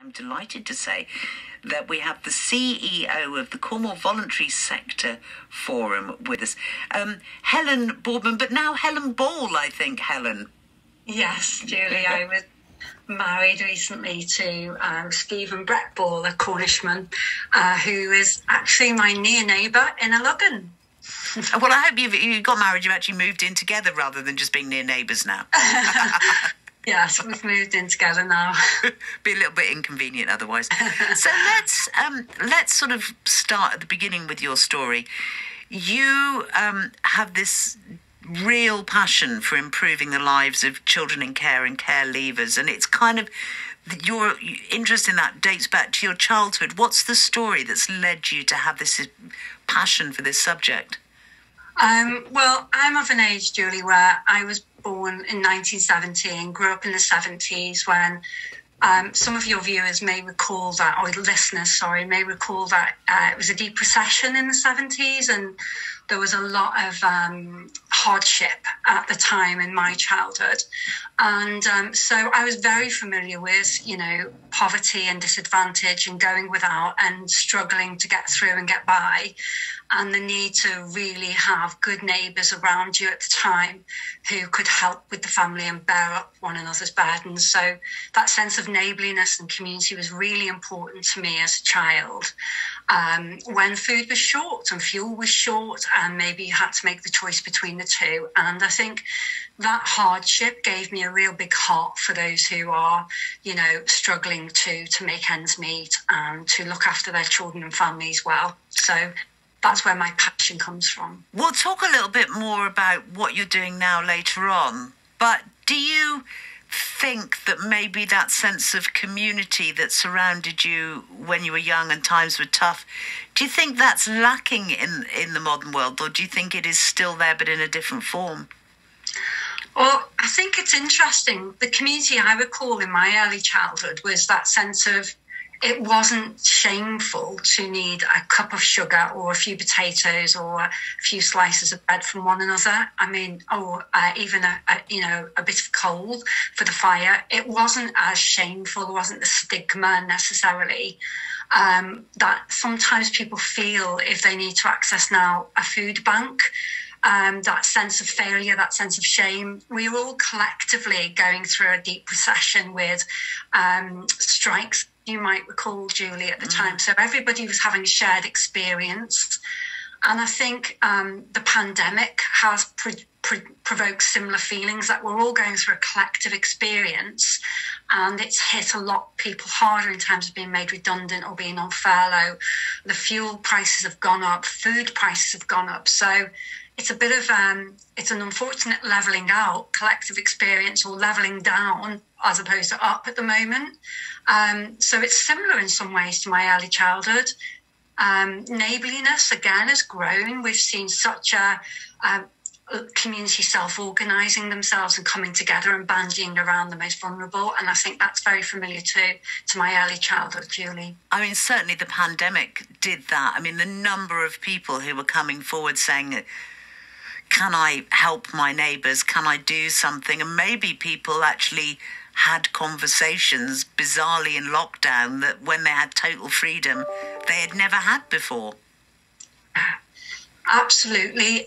I'm delighted to say that we have the CEO of the Cornwall Voluntary Sector Forum with us, Helen Boardman, but now Helen Ball, I think, Helen. Yes, Julie, I was married recently to Stephen Brett Ball, a Cornishman, who is actually my near neighbour in Logan. Well, I hope you got married, you actually moved in together rather than just being near neighbours now. Yes, we've moved in together now. Be a little bit inconvenient otherwise. So let's sort of start at the beginning with your story. You have this real passion for improving the lives of children in care and care leavers, and it's kind of your interest in that dates back to your childhood. What's the story that's led you to have this passion for this subject? Well, I'm of an age, Julie, where I was born in 1970 and grew up in the 70s when some of your viewers may recall that, or listeners, sorry, may recall that it was a deep recession in the 70s and there was a lot of hardship at the time in my childhood. And so I was very familiar with, poverty and disadvantage and going without and struggling to get through and get by, and the need to really have good neighbours around you at the time who could help with the family and bear up one another's burdens. So that sense of neighbourliness and community was really important to me as a child. When food was short and fuel was short, and maybe you had to make the choice between the two. And I think that hardship gave me a real big heart for those who are, struggling to make ends meet and to look after their children and families well. So that's where my passion comes from. We'll talk a little bit more about what you're doing now later on, but do you think that maybe that sense of community that surrounded you when you were young and times were tough, do you think that's lacking in the modern world, or do you think it is still there but in a different form? Well, I think it's interesting. The community I recall in my early childhood was that sense of it wasn't shameful to need a cup of sugar or a few potatoes or a few slices of bread from one another. I mean, even a bit of coal for the fire. It wasn't as shameful. There wasn't the stigma necessarily that sometimes people feel if they need to access now a food bank. That sense of failure, that sense of shame. We were all collectively going through a deep recession with strikes, you might recall, Julie, at the time. So everybody was having a shared experience. And I think the pandemic has provoked similar feelings, that we're all going through a collective experience, and it's hit a lot of people harder in terms of being made redundant or being on furlough. The fuel prices have gone up, food prices have gone up. So it's a bit of, it's an unfortunate levelling out, collective experience, or levelling down as opposed to up at the moment. So it's similar in some ways to my early childhood. Neighbourliness, again, has grown. We've seen such a community self-organising themselves and coming together and banding around the most vulnerable. And I think that's very familiar to my early childhood, Julie. I mean, certainly the pandemic did that. I mean, the number of people who were coming forward saying, can I help my neighbours? Can I do something? And maybe people actually had conversations, bizarrely in lockdown, that when they had total freedom, they had never had before. Absolutely.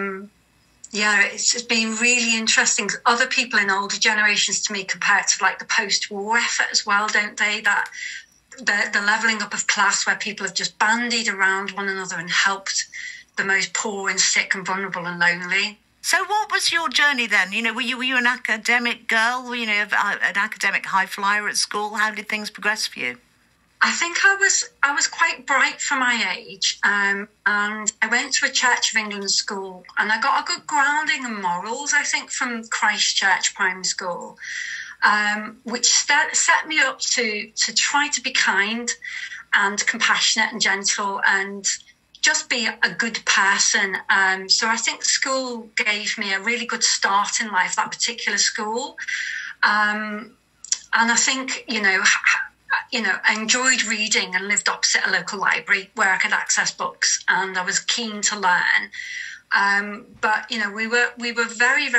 It's been really interesting. Other people in older generations, to me, compare it to like the post-war effort as well, don't they? That the levelling up of class, where people have just bandied around one another and helped the most poor and sick and vulnerable and lonely. So what was your journey then? Were you an academic girl? An academic high flyer at school? How did things progress for you? I think I was quite bright for my age, and I went to a Church of England school, and I got a good grounding in morals, I think, from Christchurch Primary School, which set me up to try to be kind and compassionate and gentle and just be a good person. So I think school gave me a really good start in life, that particular school. And I think, I enjoyed reading and lived opposite a local library where I could access books, and I was keen to learn. But we were very, very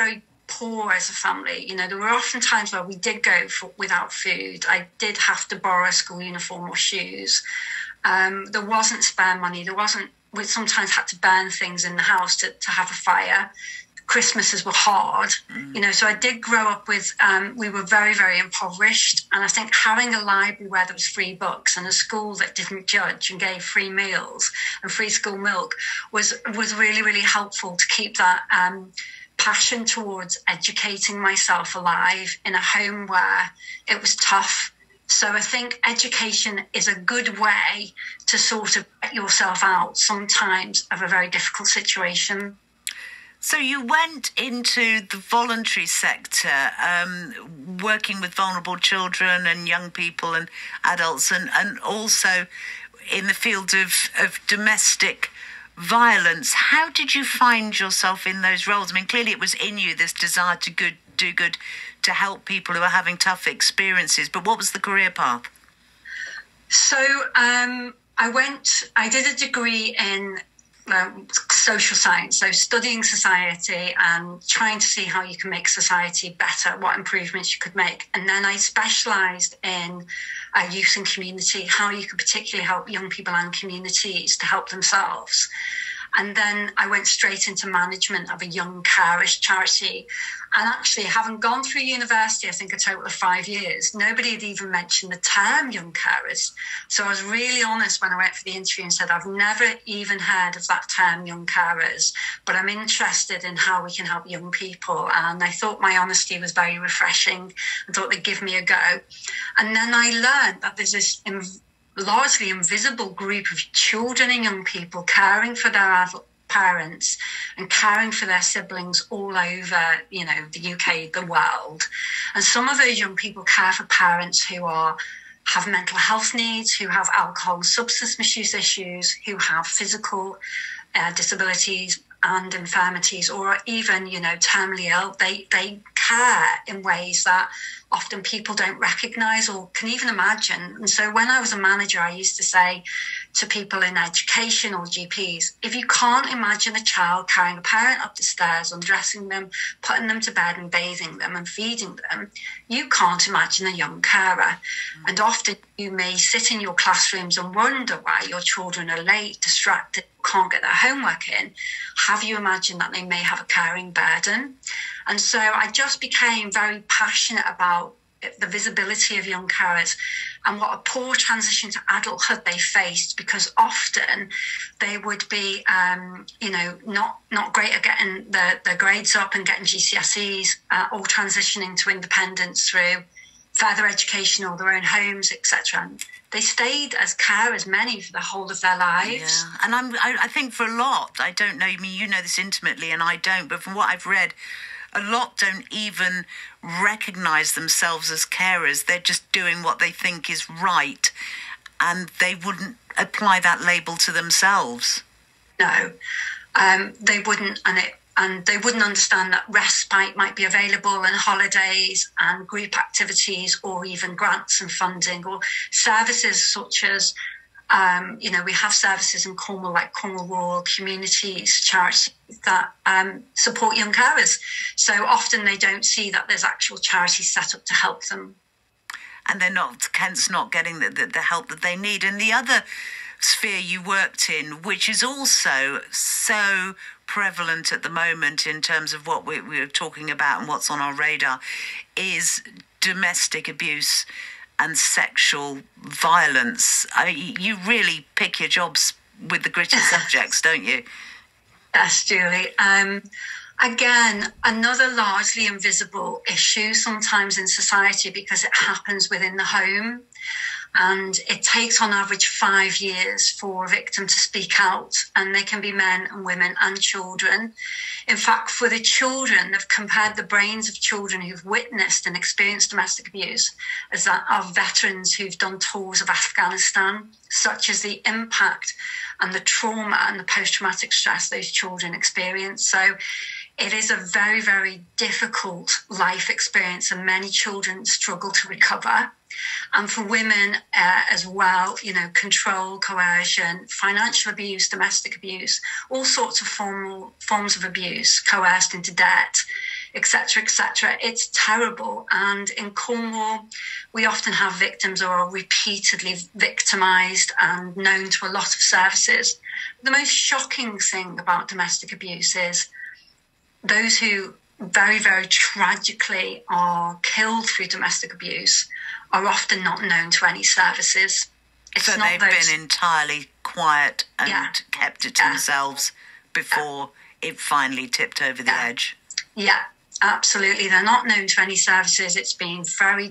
poor as a family. You know, there were often times where we did go without food. I did have to borrow a school uniform or shoes. There wasn't spare money. We sometimes had to burn things in the house to have a fire. Christmases were hard, you know, so I did grow up with, we were very, very impoverished. And I think having a library where there was free books and a school that didn't judge and gave free meals and free school milk was really, really helpful to keep that passion towards educating myself alive in a home where it was tough. So I think education is a good way to sort of get yourself out sometimes of a very difficult situation. So you went into the voluntary sector, working with vulnerable children and young people and adults, and also in the field of domestic violence. How did you find yourself in those roles? I mean, clearly it was in you, this desire to do good, to help people who are having tough experiences. But what was the career path? So I did a degree in social science, so studying society and trying to see how you can make society better, what improvements you could make. And then I specialised in youth and community, how you could particularly help young people and communities to help themselves. And then I went straight into management of a young carers charity. And actually, having gone through university, I think a total of 5 years, nobody had even mentioned the term young carers. So I was really honest when I went for the interview and said, I've never even heard of that term, young carers, but I'm interested in how we can help young people. And I thought my honesty was very refreshing. I thought they'd give me a go. And then I learned that there's this largely invisible group of children and young people caring for their adult parents and caring for their siblings all over, you know, the UK, the world. And some of those young people care for parents who have mental health needs, who have alcohol and substance misuse issues, who have physical disabilities and infirmities, or even, you know, terminally ill. They care in ways that often people don't recognise or can even imagine. And so when I was a manager, I used to say to people in education or GPs, if you can't imagine a child carrying a parent up the stairs, undressing them, putting them to bed and bathing them and feeding them, you can't imagine a young carer. And often you may sit in your classrooms and wonder why your children are late, distracted, can't get their homework in. Have you imagined that they may have a caring burden? And so I just became very passionate about the visibility of young carers and what a poor transition to adulthood they faced, because often they would be, not great at getting their grades up and getting GCSEs, or transitioning to independence through further education or their own homes, etc. They stayed as carers, many, for the whole of their lives. Yeah. And I think for a lot, I don't know, I mean, you know this intimately and I don't, but from what I've read, a lot don't even recognise themselves as carers. They're just doing what they think is right, and they wouldn't apply that label to themselves. No, they wouldn't, and they wouldn't understand that respite might be available and holidays and group activities or even grants and funding or services such as, we have services in Cornwall like Cornwall Rural Communities charities that support young carers. So often they don't see that there's actual charities set up to help them. And they're hence not getting the help that they need. And the other sphere you worked in, which is also so prevalent at the moment in terms of what we're talking about and what's on our radar, is domestic abuse and sexual violence. I mean, you really pick your jobs with the gritty subjects, don't you? Yes, Julie. Again, another largely invisible issue sometimes in society because it happens within the home. And it takes on average 5 years for a victim to speak out, and they can be men and women and children. In fact, for the children, they've compared the brains of children who've witnessed and experienced domestic abuse as that of veterans who've done tours of Afghanistan, such as the impact and the trauma and the post-traumatic stress those children experience. So it is a very, very difficult life experience, and many children struggle to recover. And for women as well, control, coercion, financial abuse, domestic abuse, all sorts of forms of abuse, coerced into debt, etc., etc. It's terrible. And in Cornwall, we often have victims who are repeatedly victimised and known to a lot of services. The most shocking thing about domestic abuse is those who very, very tragically are killed through domestic abuse are often not known to any services. So they've been entirely quiet and kept it to themselves before it finally tipped over the edge. Yeah, absolutely. They're not known to any services. It's been very,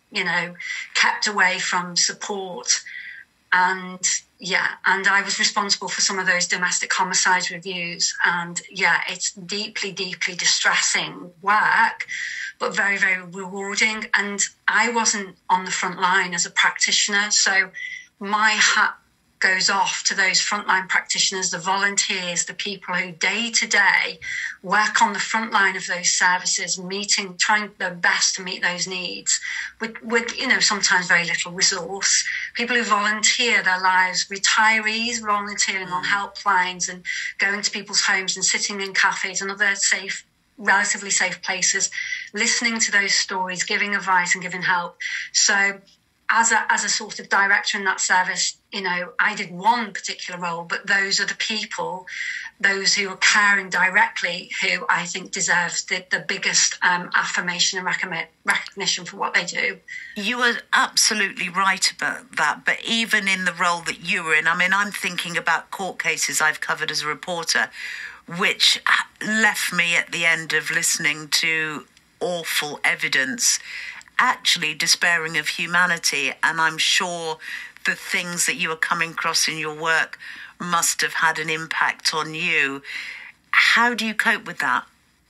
kept away from support. And I was responsible for some of those domestic homicide reviews. And it's deeply, deeply distressing work, but very, very rewarding. And I wasn't on the front line as a practitioner, so my hat goes off to those frontline practitioners, the volunteers, the people who day to day work on the front line of those services, trying their best to meet those needs with sometimes very little resource. People who volunteer their lives, retirees volunteering on helplines and going to people's homes and sitting in cafes and other relatively safe places, listening to those stories, giving advice and giving help. So as a sort of director in that service, I did one particular role, but those are the people, those who are caring directly, who I think deserves the biggest affirmation and recognition for what they do. You were absolutely right about that, but even in the role that you were in, I mean, I'm thinking about court cases I've covered as a reporter, which left me at the end of listening to awful evidence actually despairing of humanity. And I'm sure the things that you are coming across in your work must have had an impact on you. How do you cope with that?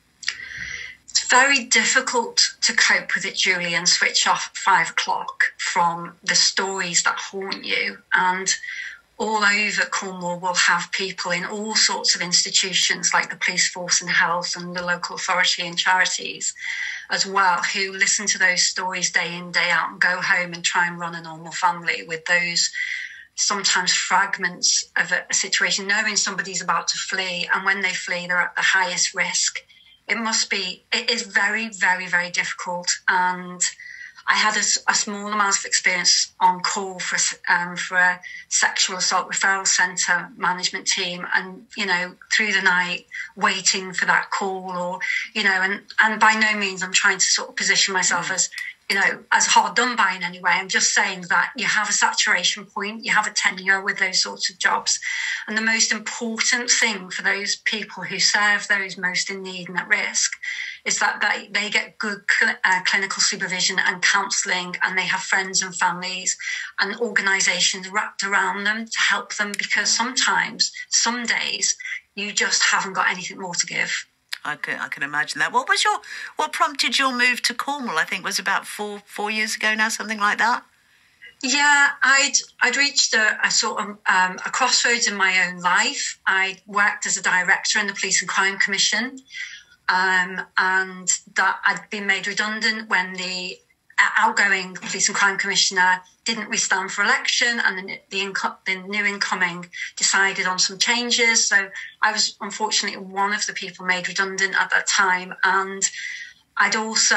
It's very difficult to cope with it, Julie, and switch off at 5 o'clock from the stories that haunt you. And all over Cornwall, we'll have people in all sorts of institutions like the police force and health and the local authority and charities as well, who listen to those stories day in, day out and go home and try and run a normal family with those sometimes fragments of a situation, knowing somebody's about to flee. And when they flee, they're at the highest risk. It is very, very, very difficult. And I had a small amount of experience on call for a sexual assault referral centre management team, and through the night waiting for that call, or and by no means I'm trying to sort of position myself as as hard done by in any way. I'm just saying that you have a saturation point, you have a tenure with those sorts of jobs, and the most important thing for those people who serve those most in need and at risk is that they get good clinical supervision and counselling, and they have friends and families and organisations wrapped around them to help them, because sometimes, some days, you just haven't got anything more to give. I can imagine that. What prompted your move to Cornwall? I think it was about four years ago now, something like that. Yeah, I'd reached a sort of a crossroads in my own life. I worked as a director in the Police and Crime Commission, and that I'd been made redundant when the outgoing Police and Crime Commissioner didn't restand for election, and the new incoming decided on some changes. So I was unfortunately one of the people made redundant at that time, and I'd also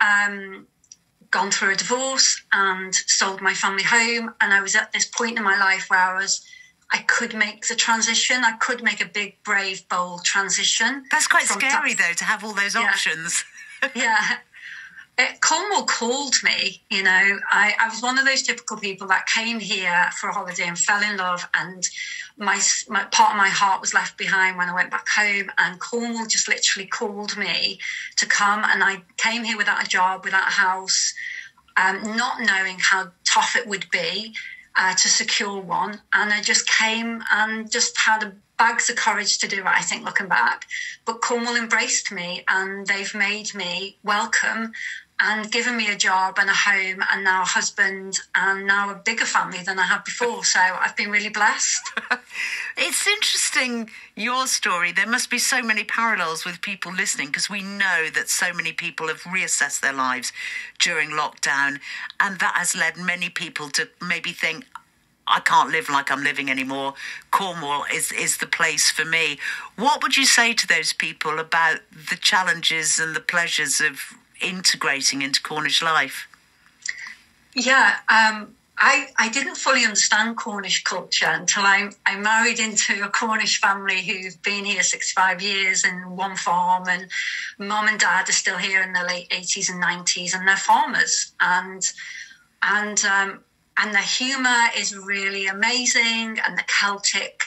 gone through a divorce and sold my family home, and I was at this point in my life where I could make the transition. I could make a big, brave, bold transition. That's quite scary, though, to have all those options. Yeah. Cornwall called me, I was one of those typical people that came here for a holiday and fell in love, and my part of my heart was left behind when I went back home, and Cornwall just literally called me to come, and I came here without a job, without a house, not knowing how tough it would be to secure one, and I just came and just had bags of courage to do it, I think, looking back. But Cornwall embraced me, and they've made me welcome and given me a job and a home and now a husband and now a bigger family than I had before. So I've been really blessed. It's interesting, your story. There must be so many parallels with people listening, because we know that so many people have reassessed their lives during lockdown, and that has led many people to maybe think, I can't live like I'm living anymore. Cornwall is the place for me. What would you say to those people about the challenges and the pleasures of integrating into Cornish life? Yeah, I didn't fully understand Cornish culture until I married into a Cornish family who've been here 65 years in one farm, and mum and dad are still here in their late 80s and 90s, and they're farmers, and the humour is really amazing, and the Celtic,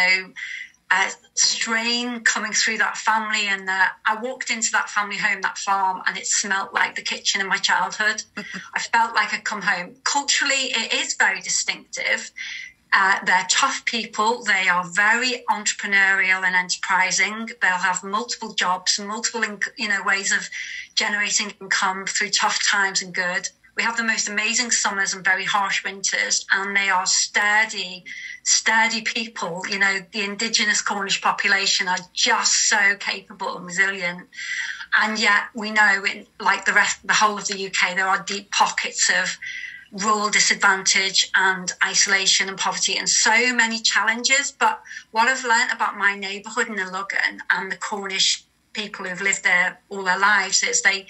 strain coming through that family. And I walked into that family home, that farm, and it smelt like the kitchen in my childhood. I felt like I'd come home. Culturally, it is very distinctive. They're tough people. They are very entrepreneurial and enterprising. They'll have multiple jobs, multiple ways of generating income through tough times and good. We have the most amazing summers and very harsh winters, and they are sturdy people. The indigenous Cornish population are just so capable and resilient. And yet we know, like the whole of the UK, there are deep pockets of rural disadvantage and isolation and poverty and so many challenges. But what I've learned about my neighbourhood in the Luggan and the Cornish people who've lived there all their lives is they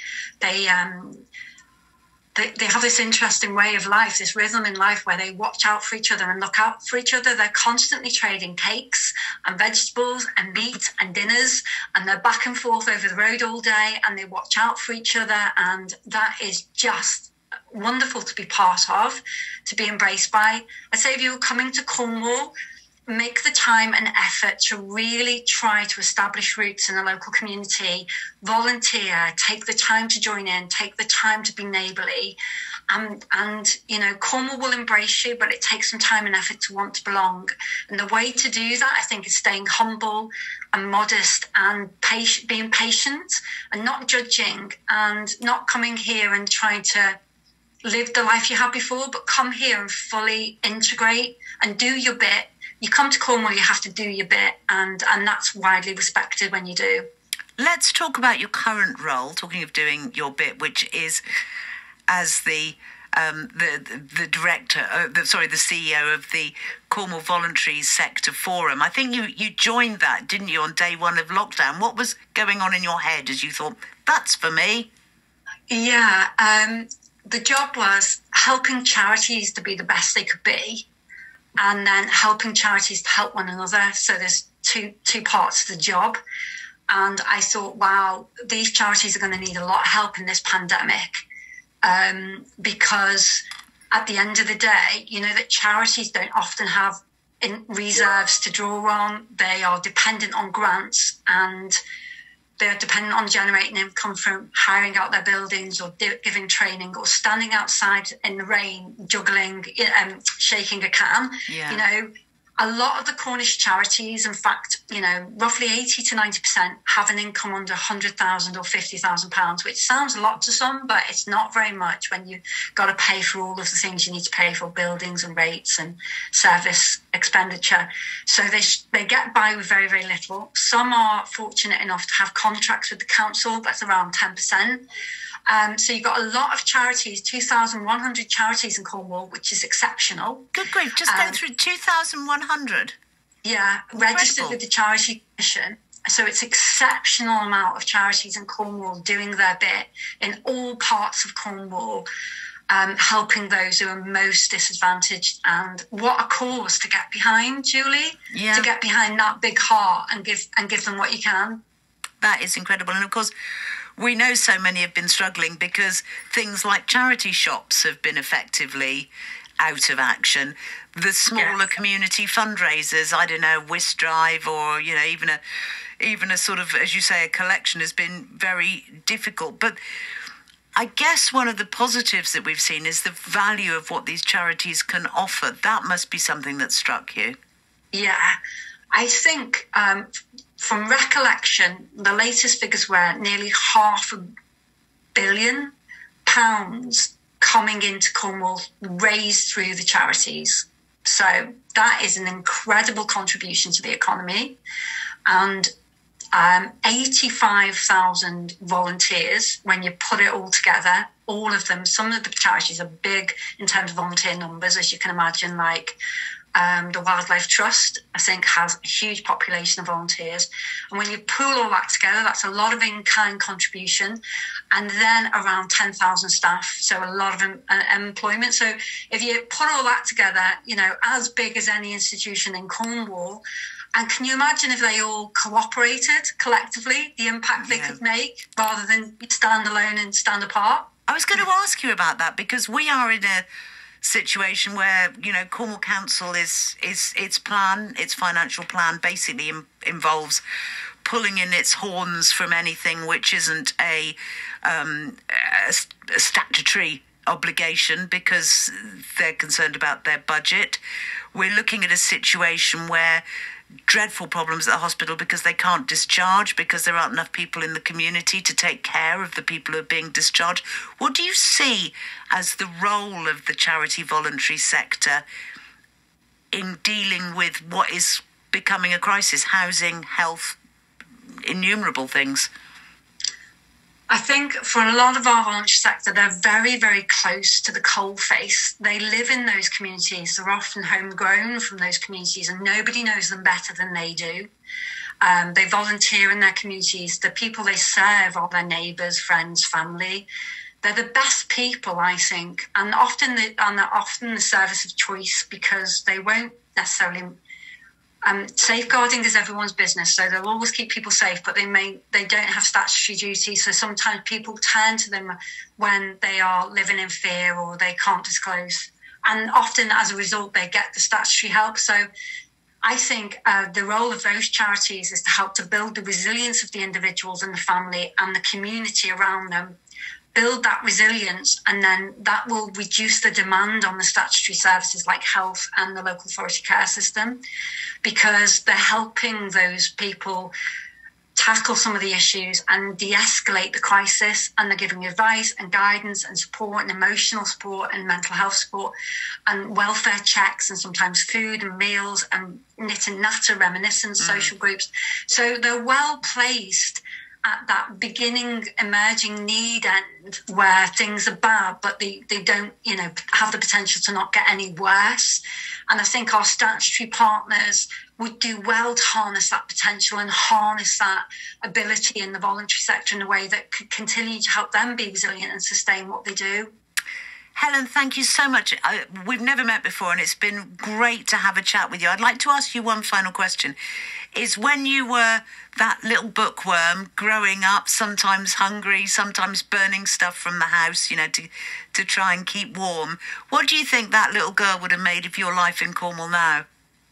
have this interesting way of life, this rhythm in life where they watch out for each other and look out for each other. They're constantly trading cakes and vegetables and meat and dinners, and they're back and forth over the road all day, and they watch out for each other. And that is just wonderful to be part of, to be embraced by. I'd say if you're coming to Cornwall, make the time and effort to really try to establish roots in the local community, volunteer, take the time to join in, take the time to be neighbourly. And Cornwall will embrace you, but it takes some time and effort to want to belong. And the way to do that, I think, is staying humble and modest and being patient and not judging, and not coming here and trying to live the life you had before, but come here and fully integrate and do your bit. You come to Cornwall, you have to do your bit, and that's widely respected when you do. Let's talk about your current role, talking of doing your bit, which is as the director, the CEO of the Cornwall Voluntary Sector Forum. I think you joined that, didn't you, on day one of lockdown? What was going on in your head as you thought, that's for me? Yeah, the job was helping charities to be the best they could be, and then helping charities to help one another. So there's two parts to the job. And I thought, wow, these charities are going to need a lot of help in this pandemic, because at the end of the day, that charities don't often have reserves to draw on. They are dependent on grants, and they're dependent on generating income from hiring out their buildings or giving training or standing outside in the rain, juggling, shaking a can. Yeah. A lot of the Cornish charities, in fact, roughly 80 to 90% have an income under £100,000 or £50,000, which sounds a lot to some, but it's not very much when you've got to pay for all of the things you need to pay for, buildings and rates and service expenditure. So they get by with very, very little. Some are fortunate enough to have contracts with the council. That's around 10%. So you've got a lot of charities, 2,100 charities in Cornwall, which is exceptional. Good grief, just go through 2,100. Yeah, Incredible. Registered with the Charity Commission. So it's exceptional amount of charities in Cornwall doing their bit in all parts of Cornwall, helping those who are most disadvantaged. And what a cause to get behind, Julie. Yeah. To get behind that big heart and give them what you can. That is incredible. And of course, we know so many have been struggling because things like charity shops have been effectively out of action. The smaller community fundraisers, I don't know, Whist Drive or, even a sort of, as you say, a collection has been very difficult. But I guess one of the positives that we've seen is the value of what these charities can offer. That must be something that struck you. Yeah, I think from recollection, the latest figures were nearly £500 million coming into Cornwall, raised through the charities. So that is an incredible contribution to the economy. And 85,000 volunteers when you put it all together. All of them, some of the charities are big in terms of volunteer numbers, as you can imagine, like the Wildlife Trust, I think, has a huge population of volunteers. And when you pool all that together, that's a lot of in-kind contribution, and then around 10,000 staff, so a lot of employment. So if you put all that together, you know, as big as any institution in Cornwall, and can you imagine if they all cooperated collectively, the impact they could make, rather than stand alone and stand apart? I was going to ask you about that, because we are in a situation where, you know, Cornwall Council is its financial plan basically involves pulling in its horns from anything which isn't a statutory obligation, because they're concerned about their budget. We're looking at a situation where dreadful problems at the hospital because they can't discharge, because there aren't enough people in the community to take care of the people who are being discharged. What do you see as the role of the charity voluntary sector in dealing with what is becoming a crisis? Housing, health, innumerable things. I think for a lot of our voluntary sector, they're very, very close to the coalface. They live in those communities. They're often homegrown from those communities, and nobody knows them better than they do. They volunteer in their communities. The people they serve are their neighbours, friends, family. They're the best people, I think, and often the service of choice, because they won't necessarily. Safeguarding is everyone's business, so they'll always keep people safe, but they don't have statutory duty, so sometimes people turn to them when they are living in fear or they can't disclose, and often as a result they get the statutory help. So I think the role of those charities is to help to build the resilience of the individuals and the family and the community around them, build that resilience, and then that will reduce the demand on the statutory services like health and the local authority care system, because they're helping those people tackle some of the issues and de-escalate the crisis, and they're giving advice and guidance and support and emotional support and mental health support and welfare checks and sometimes food and meals and knit and natter reminiscence social groups. So they're well placed at that beginning emerging need end where things are bad, but they don't, you know, have the potential to not get any worse. And I think our statutory partners would do well to harness that potential and harness that ability in the voluntary sector in a way that could continue to help them be resilient and sustain what they do. Helen, thank you so much. We've never met before, and it's been great to have a chat with you. I'd like to ask you one final question. Is when you were that little bookworm growing up, sometimes hungry, sometimes burning stuff from the house, you know, to try and keep warm, what do you think that little girl would have made of your life in Cornwall now?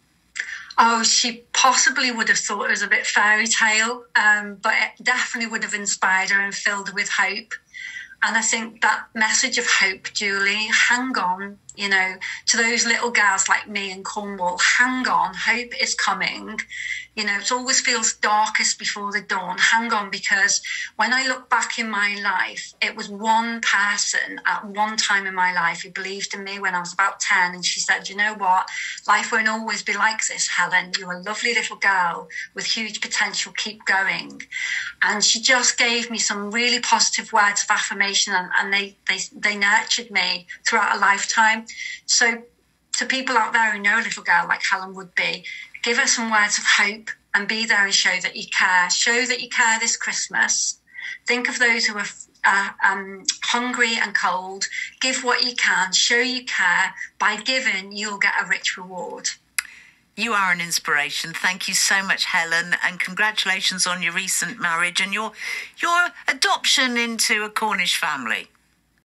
Oh, she possibly would have thought it was a bit fairy tale, but it definitely would have inspired her and filled her with hope. And I think that message of hope, Julie, hang on, you know, to those little girls like me in Cornwall, hang on, hope is coming. You know, it always feels darkest before the dawn. Hang on, because when I look back in my life, it was one person at one time in my life who believed in me when I was about 10. And she said, you know what, life won't always be like this, Helen. You're a lovely little girl with huge potential. Keep going. And she just gave me some really positive words of affirmation, and they nurtured me throughout a lifetime. So to people out there who know a little girl like Helen would be, give her some words of hope and be there and show that you care. Show that you care this Christmas. Think of those who are hungry and cold. Give what you can. Show you care. By giving, you'll get a rich reward. You are an inspiration. Thank you so much, Helen, and congratulations on your recent marriage and your adoption into a Cornish family.